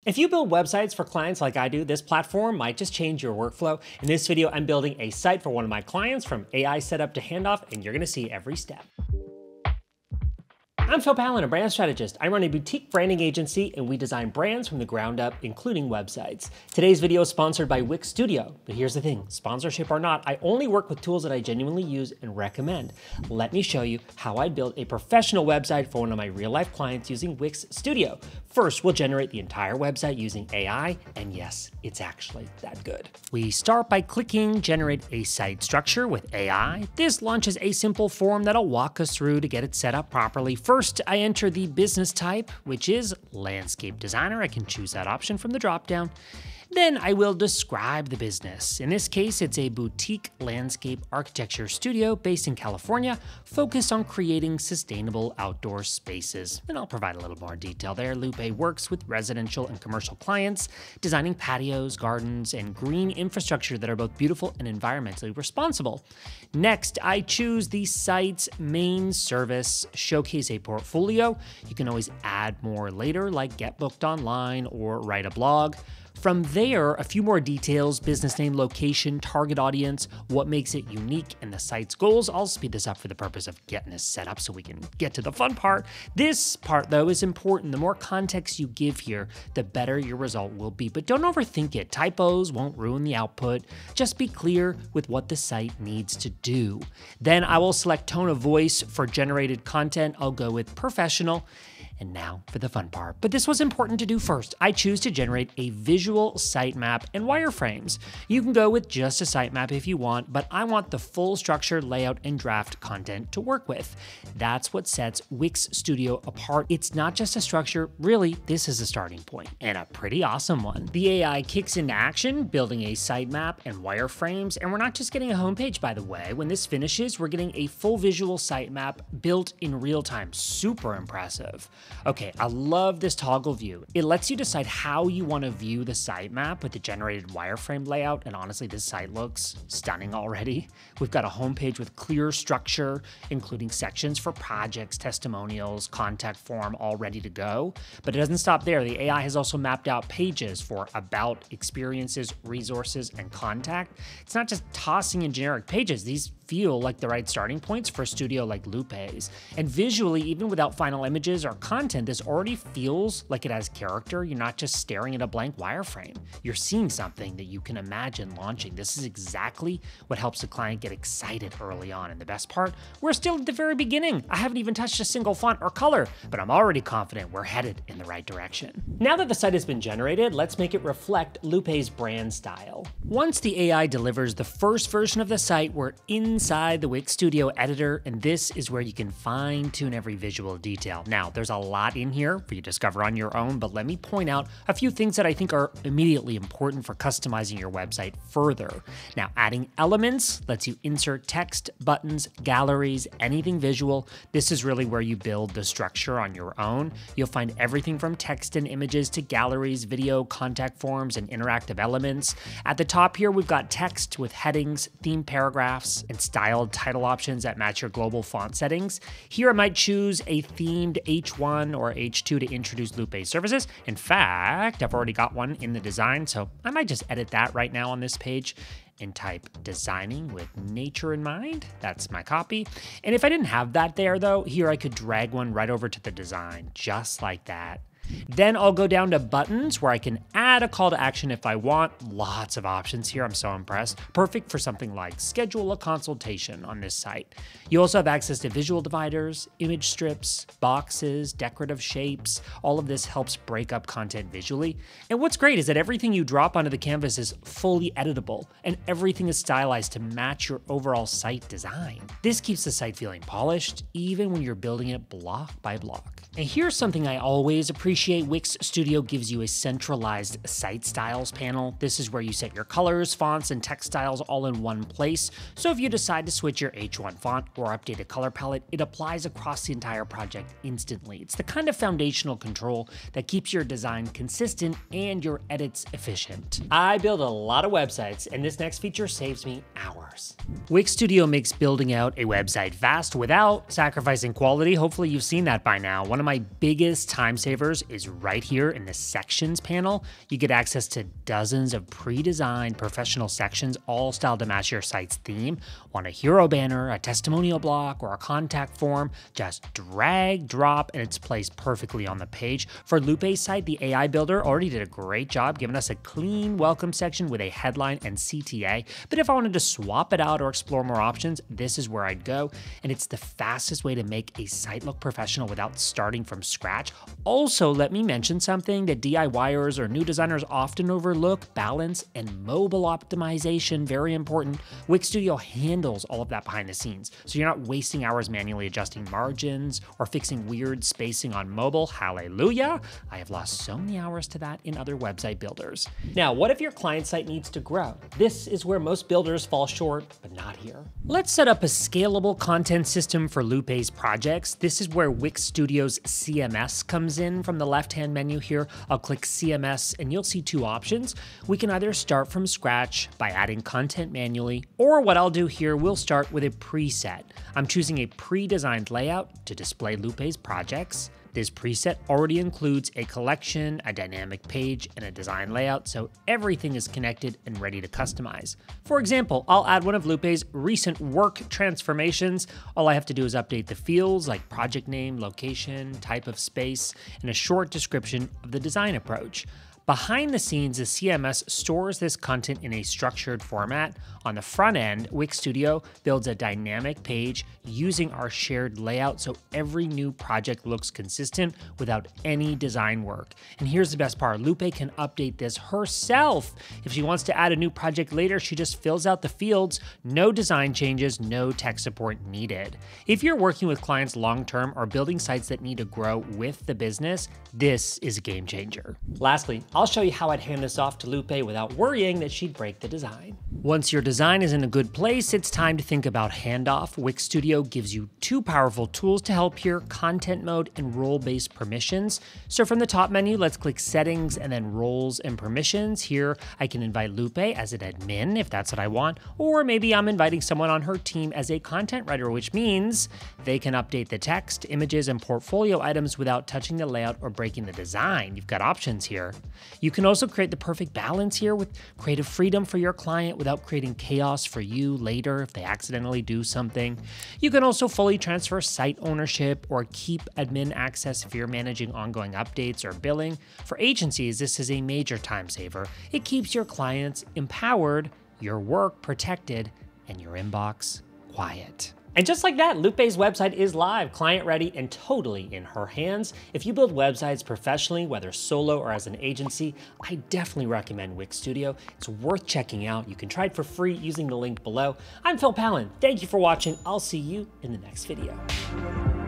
If you build websites for clients like I do, this platform might just change your workflow. In this video, I'm building a site for one of my clients from AI setup to handoff, and you're gonna see every step. I'm Pallen, a brand strategist. I run a boutique branding agency and we design brands from the ground up, including websites. Today's video is sponsored by Wix Studio, but here's the thing, sponsorship or not, I only work with tools that I genuinely use and recommend. Let me show you how I built a professional website for one of my real life clients using Wix Studio. First, we'll generate the entire website using AI, and yes, it's actually that good. We start by clicking Generate a Site Structure with AI. This launches a simple form that'll walk us through to get it set up properly. First, I enter the business type, which is landscape designer. I can choose that option from the dropdown. Then I will describe the business. In this case, it's a boutique landscape architecture studio based in California, focused on creating sustainable outdoor spaces. And I'll provide a little more detail there. Lupe works with residential and commercial clients, designing patios, gardens, and green infrastructure that are both beautiful and environmentally responsible. Next, I choose the site's main service, showcase a portfolio. You can always add more later, like get booked online or write a blog. From there, a few more details: business name, location, target audience, what makes it unique, and the site's goals. I'll speed this up for the purpose of getting this set up so we can get to the fun part. This part, though, is important. The more context you give here, the better your result will be. But don't overthink it. Typos won't ruin the output. Just be clear with what the site needs to do. Then I will select tone of voice. For generated content, I'll go with professional. And now for the fun part. But this was important to do first. I choose to generate a visual sitemap and wireframes. You can go with just a sitemap if you want, but I want the full structure, layout, and draft content to work with. That's what sets Wix Studio apart. It's not just a structure, really, this is a starting point, and a pretty awesome one. The AI kicks into action, building a sitemap and wireframes, and we're not just getting a homepage, by the way. When this finishes, we're getting a full visual sitemap built in real time. Super impressive. Okay, I love this toggle view. It lets you decide how you want to view the sitemap with the generated wireframe layout, and honestly, this site looks stunning already. We've got a homepage with clear structure, including sections for projects, testimonials, contact form, all ready to go. But it doesn't stop there. The AI has also mapped out pages for about, experiences, resources, and contact. It's not just tossing in generic pages. These feel like the right starting points for a studio like Lupe's. And visually, even without final images or content, this already feels like it has character. You're not just staring at a blank wireframe. You're seeing something that you can imagine launching. This is exactly what helps the client get excited early on. And the best part, we're still at the very beginning. I haven't even touched a single font or color, but I'm already confident we're headed in the right direction. Now that the site has been generated, let's make it reflect Lupe's brand style. Once the AI delivers the first version of the site, we're inside the Wix Studio editor, and this is where you can fine-tune every visual detail. Now, there's a lot in here for you to discover on your own, but let me point out a few things that I think are immediately important for customizing your website further. Now, adding elements lets you insert text, buttons, galleries, anything visual. This is really where you build the structure on your own. You'll find everything from text and images to galleries, video, contact forms, and interactive elements. At the top here, we've got text with headings, theme paragraphs, and styled title options that match your global font settings. Here I might choose a themed H1 or H2 to introduce Lupe's services. In fact, I've already got one in the design, so I might just edit that right now on this page and type designing with nature in mind. That's my copy. And if I didn't have that there though, here I could drag one right over to the design, just like that. Then I'll go down to buttons where I can add a call to action if I want. Lots of options here, I'm so impressed. Perfect for something like schedule a consultation on this site. You also have access to visual dividers, image strips, boxes, decorative shapes. All of this helps break up content visually. And what's great is that everything you drop onto the canvas is fully editable, and everything is stylized to match your overall site design. This keeps the site feeling polished, even when you're building it block by block. And here's something I always appreciate. Wix Studio gives you a centralized site styles panel. This is where you set your colors, fonts, and text styles all in one place. So if you decide to switch your H1 font or update a color palette, it applies across the entire project instantly. It's the kind of foundational control that keeps your design consistent and your edits efficient. I build a lot of websites, and this next feature saves me hours. Wix Studio makes building out a website fast without sacrificing quality. Hopefully you've seen that by now. One of my biggest time savers is right here in the Sections panel. You get access to dozens of pre-designed professional sections, all styled to match your site's theme. Want a hero banner, a testimonial block, or a contact form? Just drag, drop, and it's placed perfectly on the page. For Lupe's site, the AI builder already did a great job giving us a clean welcome section with a headline and CTA. But if I wanted to swap it out or explore more options, this is where I'd go. And it's the fastest way to make a site look professional without starting from scratch. Also, let me mention something that DIYers or new designers often overlook: balance and mobile optimization. Very important. Wix Studio handles all of that behind the scenes, so you're not wasting hours manually adjusting margins or fixing weird spacing on mobile. Hallelujah! I have lost so many hours to that in other website builders. Now, what if your client site needs to grow? This is where most builders fall short, but not here. Let's set up a scalable content system for Lupe's projects. This is where Wix Studio's CMS comes in. From the left-hand menu here, I'll click CMS and you'll see two options. We can either start from scratch by adding content manually, or what I'll do here, we'll start with a preset. I'm choosing a pre-designed layout to display Lupe's projects. This preset already includes a collection, a dynamic page, and a design layout, so everything is connected and ready to customize. For example, I'll add one of Lupe's recent work transformations. All I have to do is update the fields like project name, location, type of space, and a short description of the design approach. Behind the scenes, the CMS stores this content in a structured format. On the front end, Wix Studio builds a dynamic page using our shared layout so every new project looks consistent without any design work. And here's the best part: Lupe can update this herself. If she wants to add a new project later, she just fills out the fields. No design changes, no tech support needed. If you're working with clients long-term or building sites that need to grow with the business, this is a game changer. Lastly, I'll show you how I'd hand this off to Lupe without worrying that she'd break the design. Once your design is in a good place, it's time to think about handoff. Wix Studio gives you two powerful tools to help here: content mode and role-based permissions. So from the top menu, let's click settings and then roles and permissions. Here, I can invite Lupe as an admin if that's what I want, or maybe I'm inviting someone on her team as a content writer, which means they can update the text, images, and portfolio items without touching the layout or breaking the design. You've got options here. You can also create the perfect balance here with creative freedom for your client without creating chaos for you later if they accidentally do something. You can also fully transfer site ownership or keep admin access if you're managing ongoing updates or billing. For agencies, this is a major time saver. It keeps your clients empowered, your work protected, and your inbox quiet. And just like that, Lupe's website is live, client ready, and totally in her hands. If you build websites professionally, whether solo or as an agency, I definitely recommend Wix Studio. It's worth checking out. You can try it for free using the link below. I'm Pallen. Thank you for watching. I'll see you in the next video.